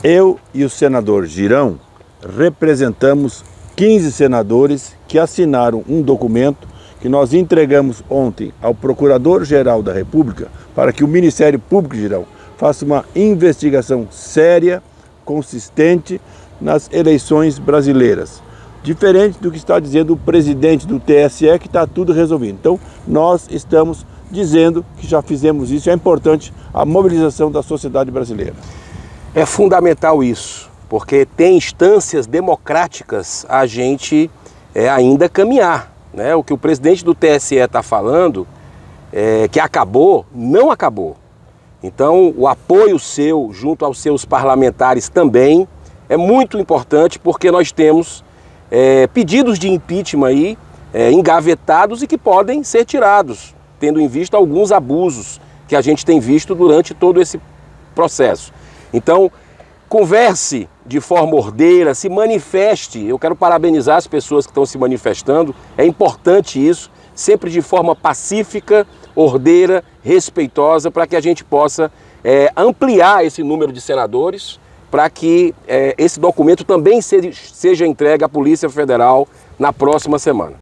Eu e o senador Girão representamos 15 senadores que assinaram um documento que nós entregamos ontem ao Procurador-Geral da República para que o Ministério Público, Girão, faça uma investigação séria, consistente nas eleições brasileiras. Diferente do que está dizendo o presidente do TSE, que está tudo resolvido. Então, nós estamos dizendo que já fizemos isso. É importante a mobilização da sociedade brasileira. É fundamental isso, porque tem instâncias democráticas a gente ainda caminhar, né? O que o presidente do TSE está falando, que acabou, não acabou. Então, o apoio seu, junto aos seus parlamentares também, é muito importante, porque nós temos pedidos de impeachment aí, engavetados e que podem ser tirados, tendo em vista alguns abusos que a gente tem visto durante todo esse processo. Então, converse de forma ordeira, se manifeste. Eu quero parabenizar as pessoas que estão se manifestando, é importante isso, sempre de forma pacífica, ordeira, respeitosa, para que a gente possa ampliar esse número de senadores, para que esse documento também seja entregue à Polícia Federal na próxima semana.